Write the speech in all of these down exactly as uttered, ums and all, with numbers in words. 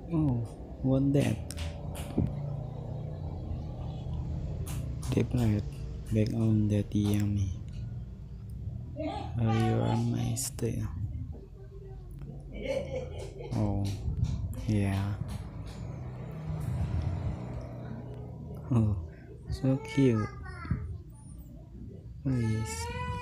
Oh, what that? Deep right back on that yummy. Are you on my still? Oh, yeah. Oh, so cute. Please,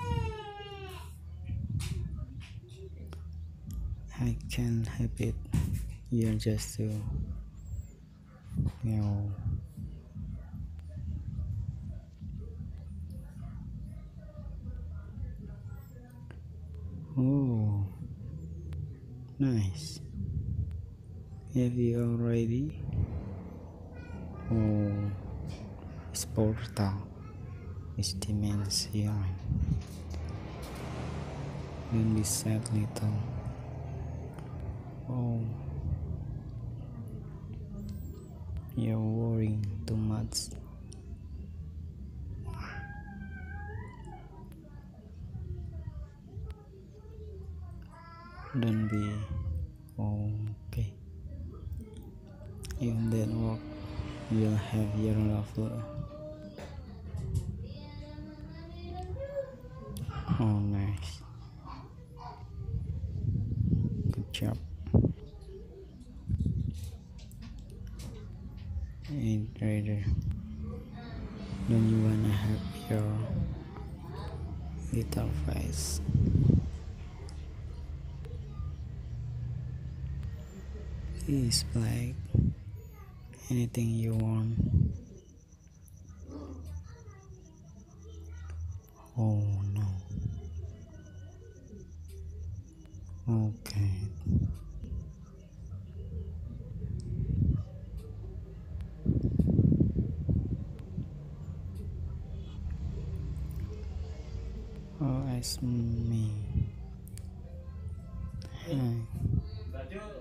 I can't help it. You're just too, you know. Oh, nice. Have you already? Oh, it's portal. It's dimension. Don't be sad, little. Oh, you're worrying too much. Don't be. Okay. If that work, you'll have your lover. Oh, nice. Good job. And Raider, don't you wanna have your little face? Please, Black. Anything you want. Oh no. Okay. Oh, it's me. Hi.